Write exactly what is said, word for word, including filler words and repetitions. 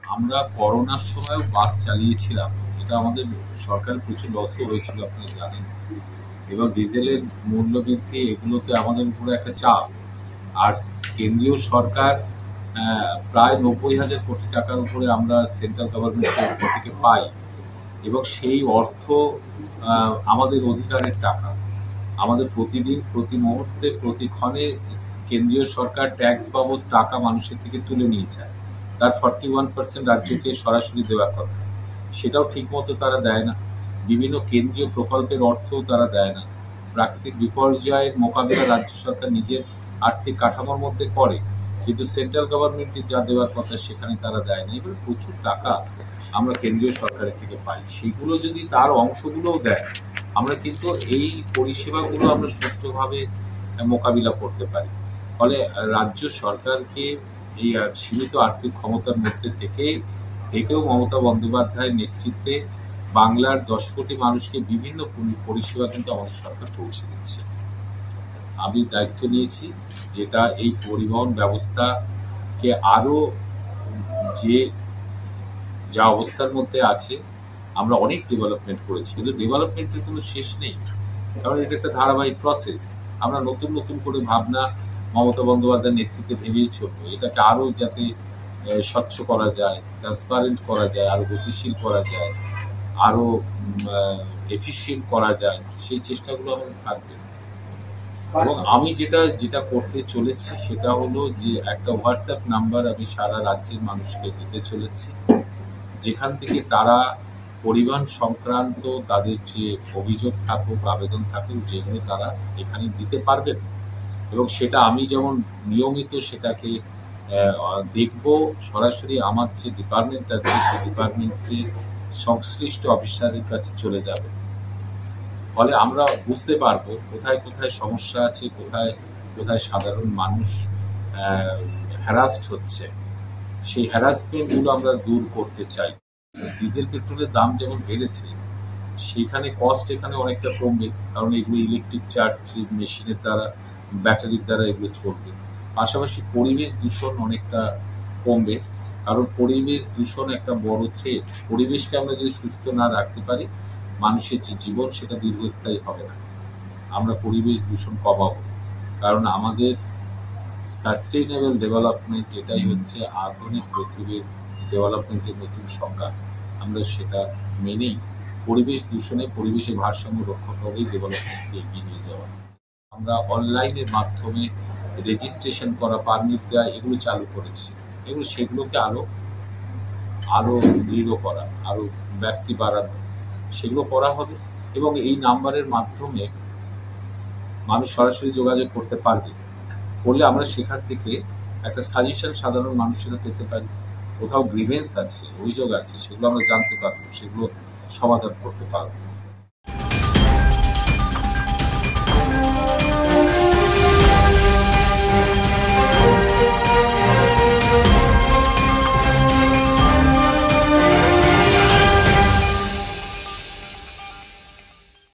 আমরা করোনার সময়ও বাস চালিয়েছিলাম, এটা আমাদের সরকারের প্রচুর লসও হয়েছিল আপনারা জানেন, এবং ডিজেলের মূল্যবৃদ্ধি এগুলোতে আমাদের উপরে একটা চাপ। আর কেন্দ্রীয় সরকার প্রায় নব্বই হাজার কোটি টাকার উপরে আমরা সেন্ট্রাল গভর্নমেন্টের থেকে পাই, এবং সেই অর্থ আমাদের অধিকারের টাকা। আমাদের প্রতিদিন, প্রতি মুহূর্তে, প্রতিক্ষণে কেন্দ্রীয় সরকার ট্যাক্স বাবদ টাকা মানুষের থেকে তুলে নিয়ে যায়। তার ফর্টি ওয়ান পার্সেন্ট রাজ্যকে সরাসরি দেওয়ার কথা, সেটাও ঠিকমতো তারা দেয় না। বিভিন্ন কেন্দ্রীয় প্রকল্পের অর্থও তারা দেয় না। প্রাকৃতিক বিপর্যয়ের মোকাবিলা রাজ্য সরকার নিজের আর্থিক কাঠামোর মধ্যে করে, কিন্তু সেন্ট্রাল গভর্নমেন্টের যা দেওয়ার কথা সেখানে তারা দেয় না। এবার প্রচুর টাকা আমরা কেন্দ্রীয় সরকারের থেকে পাই, সেগুলো যদি তার অংশগুলোও দেয়, আমরা কিন্তু এই পরিষেবাগুলো আমরা সুষ্ঠুভাবে মোকাবিলা করতে পারি। ফলে রাজ্য সরকারকে এই সীমিত আর্থিক ক্ষমতার মধ্যে থেকে থেকেও মমতা বন্দ্যোপাধ্যায়ের নেতৃত্বে বাংলার দশ কোটি মানুষকে বিভিন্ন পরিষেবা কিন্তু আমাদের সরকার পৌঁছে দিচ্ছে। আমি দায়িত্ব নিয়েছি যেটা এই পরিবহন ব্যবস্থাকে আরো যে যা অবস্থার মধ্যে আছে, আমরা অনেক ডেভেলপমেন্ট করেছি, কিন্তু ডেভেলপমেন্টের কোনো শেষ নেই, কারণ এটা একটা ধারাবাহিক প্রসেস। আমরা নতুন নতুন করে ভাবনা মমতা বন্দ্যোপাধ্যায়ের নেতৃত্বে ভেবেই চলবো, এটাকে আরো যাতে স্বচ্ছ করা যায়, ট্রান্সপারেন্ট করা যায়, আরো গতিশীল করা যায়, আরো এফিসিয়েন্ট করা যায়, সেই চেষ্টাগুলো আমাদের থাকবে। এবং আমি যেটা যেটা করতে চলেছি সেটা হলো যে একটা হোয়াটসঅ্যাপ নাম্বার আমি সারা রাজ্যের মানুষকে দিতে চলেছি, যেখান থেকে তারা পরিবহন সংক্রান্ত তাদের যে অভিযোগ থাকুক, আবেদন থাকুক, যেগুলো তারা এখানে দিতে পারবেন। এবং সেটা আমি যেমন নিয়মিত সেটাকে দেখব, সরাসরি আমার যে ডিপার্টমেন্ট আছে সেই ডিপার্টমেন্টের সংশ্লিষ্ট অফিসারের কাছে চলে যাবে। ফলে আমরা বুঝতে পারবো কোথায় কোথায় সমস্যা আছে, কোথায় কোথায় সাধারণ মানুষ হ্যারাসড হচ্ছে। সেই হ্যারাসমেন্টগুলো আমরা দূর করতে চাই। ডিজেল পেট্রোলের দাম যেমন বেড়েছে, সেইখানে কস্ট এখানে অনেকটা কমবে, কারণ এগুলো ইলেকট্রিক চার্জ মেশিনের দ্বারা, ব্যাটারির দ্বারা এগুলো চলবে। পাশাপাশি পরিবেশ দূষণ অনেকটা কমবে, কারণ পরিবেশ দূষণ একটা বড় থ্রেট। পরিবেশকে আমরা যদি সুস্থ না রাখতে পারি, মানুষের যে জীবন সেটা দীর্ঘস্থায়ী হবে না। আমরা পরিবেশ দূষণ কমাবো, কারণ আমাদের সাস্টেইনেবল ডেভেলপমেন্ট এটাই হচ্ছে আধুনিক পৃথিবীর ডেভেলপমেন্টের নতুন সংজ্ঞা। আমরা সেটা মেনেই পরিবেশ দূষণে পরিবেশের ভারসাম্য রক্ষা করেই ডেভেলপমেন্টকে এগিয়ে নিয়ে যাওয়া। আমরা অনলাইনের মাধ্যমে রেজিস্ট্রেশন করা, পারমিট দেওয়া, এগুলো চালু করেছি। এগুলো সেগুলোকে আরো আরো দৃঢ় করা, আরো ব্যক্তি বাড়ানো, সেগুলো করা হবে। এবং এই নাম্বারের মাধ্যমে মানুষ সরাসরি যোগাযোগ করতে পারবে, করলে আমরা সেখান থেকে একটা সাজেশন সাধারণ মানুষেরা পেতে পারি। কোথাও গ্রিভেন্স আছে, অভিযোগ আছে, সেগুলো আমরা জানতে পারবো, সেগুলো সমাধান করতে পারবো।